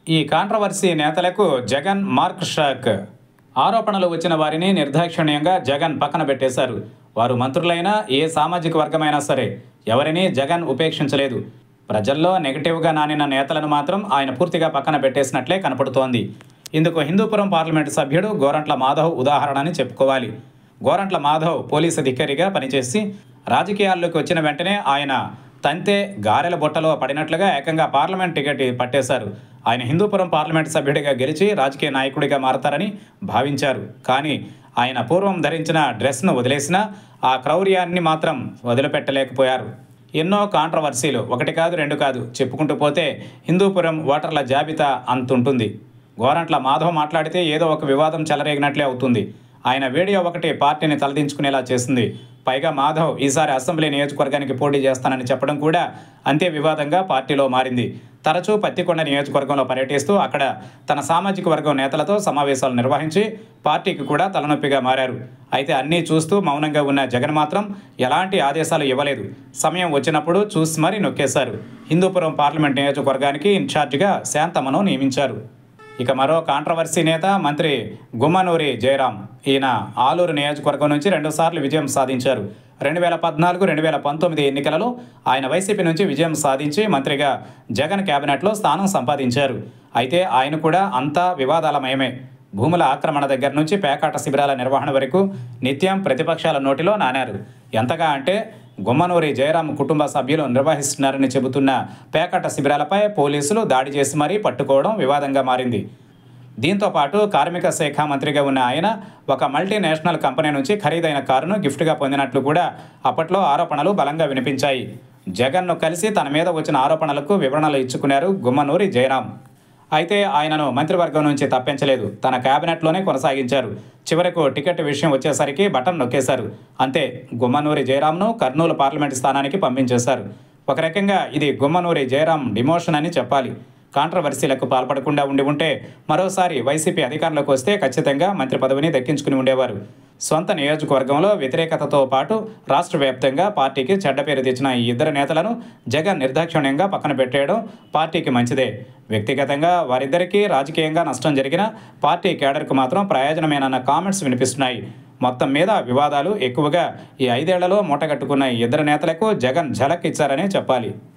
ఈ కాంట్రవర్సీ నేతలకు Jagan mark shock. ఆరోపణలు వచ్చిన వారిని నిర్దాక్షిణ్యంగా జగన్ పక్కన పెట్టేశారు. వారు మంత్రులైనా, ఏ సామాజిక వర్గమైనా సరే ఎవరినీ జగన్ ఉపేక్షించలేదు. ప్రజల్లో నెగటివ్గా నానిన నేతలను మాత్రం ఆయన పూర్తిగా పక్కన పెట్టేసినట్లే కనపడుతోంది. ఇందుకు హిందూపురం పార్లమెంటు సభ్యుడు గోరంట్ల మాధవ్ ఉదాహరణ అని చెప్పుకోవాలి. గోరంట్ల మాధవ్ పోలీసు అధికారిగా పనిచేసి రాజకీయాల్లోకి వచ్చిన వెంటనే ఆయన తంతే గారెల బుట్టలో పడినట్లుగా ఏకంగా పార్లమెంట్ టికెట్ పట్టేశారు. ఆయన హిందూపురం పార్లమెంట్ సభ్యుడిగా గెలిచి రాజకీయ నాయకుడిగా మారతారని భావించారు. కానీ ఆయన పూర్వం ధరించిన డ్రెస్ను వదిలేసినా ఆ క్రౌర్యాన్ని మాత్రం వదిలిపెట్టలేకపోయారు. ఎన్నో కాంట్రవర్సీలు, ఒకటి కాదు రెండు కాదు, చెప్పుకుంటూ పోతే హిందూపురం ఓటర్ల జాబితా అంతుంటుంది. గోరంట్ల మాధవ్ మాట్లాడితే ఏదో ఒక వివాదం చెలరేగినట్లే అవుతుంది. ఆయన వీడియో ఒకటి పార్టీని తలదించుకునేలా చేసింది. పైగా మాధవ్ ఈసారి అసెంబ్లీ నియోజకవర్గానికి పోటీ చేస్తానని చెప్పడం కూడా అంతే వివాదంగా పార్టీలో మారింది. తరచూ పత్తికొండ నియోజకవర్గంలో పర్యటిస్తూ అక్కడ తన సామాజిక వర్గం నేతలతో సమావేశాలు నిర్వహించి పార్టీకి కూడా తలనొప్పిగా మారారు. అయితే అన్నీ చూస్తూ మౌనంగా ఉన్న జగన్ మాత్రం ఎలాంటి ఆదేశాలు ఇవ్వలేదు. సమయం వచ్చినప్పుడు చూసి మరీ నొక్కేశారు. హిందూపురం పార్లమెంట్ నియోజకవర్గానికి ఇన్ఛార్జిగా శాంతమ్మను నియమించారు. ఇక మరో కాంట్రవర్సీ నేత మంత్రి గుమ్మనూరి జయరాం. ఈయన ఆలూరు నియోజకవర్గం నుంచి 2 సార్లు విజయం సాధించారు. 2014, 2019 ఎన్నికలలో ఆయన వైసీపీ నుంచి విజయం సాధించి మంత్రిగా జగన్ కేబినెట్లో స్థానం సంపాదించారు. అయితే ఆయన కూడా అంతా వివాదాలమయమే. భూముల ఆక్రమణ దగ్గర నుంచి పేకాట శిబిరాల నిర్వహణ వరకు నిత్యం ప్రతిపక్షాల నోటిలో నానారు. ఎంతగా అంటే గుమ్మనూరి జయరాం కుటుంబ సభ్యులు నిర్వహిస్తున్నారని చెబుతున్న పేకాట శిబిరాలపై పోలీసులు దాడి చేసి మరీ పట్టుకోవడం వివాదంగా మారింది. దీంతో పాటు కార్మిక శాఖ మంత్రిగా ఉన్న ఆయన ఒక మల్టీనేషనల్ కంపెనీ నుంచి ఖరీదైన కారును గిఫ్ట్గా పొందినట్లు కూడా అప్పట్లో ఆరోపణలు బలంగా వినిపించాయి. జగన్ను కలిసి తన మీద వచ్చిన ఆరోపణలకు వివరణలు ఇచ్చుకున్నారు గుమ్మనూరి జయరాం. అయితే ఆయనను మంత్రివర్గం నుంచి తప్పించలేదు. తన కేబినెట్లోనే కొనసాగించారు. చివరకు టికెట్ విషయం వచ్చేసరికి బటన్ నొక్కేశారు. అంతే, గుమ్మనూరి జయరాంను కర్నూలు పార్లమెంటు స్థానానికి పంపించేశారు. ఒక రకంగా ఇది గుమ్మనూరి జయరాం డిమోషన్ అని చెప్పాలి. కాంట్రవర్సీలకు పాల్పడకుండా ఉండి ఉంటే మరోసారి వైసీపీ అధికారంలోకి వస్తే ఖచ్చితంగా మంత్రి పదవిని దక్కించుకుని ఉండేవారు. సొంత నియోజకవర్గంలో వ్యతిరేకతతో పాటు రాష్ట్ర వ్యాప్తంగా పార్టీకి చెడ్డ పేరు తెచ్చిన ఈ ఇద్దరు నేతలను జగన్ నిర్దాక్షిణ్యంగా పక్కన పెట్టేయడం పార్టీకి మంచిదే. వ్యక్తిగతంగా వారిద్దరికీ రాజకీయంగా నష్టం జరిగినా పార్టీ కేడర్కు మాత్రం ప్రయోజనమేనన్న కామెంట్స్ వినిపిస్తున్నాయి. మొత్తం మీద వివాదాలు ఎక్కువగా ఈ 5 ఏళ్లలో మూటగట్టుకున్న ఈ ఇద్దరు నేతలకు జగన్ ఝలక్ ఇచ్చారనే చెప్పాలి.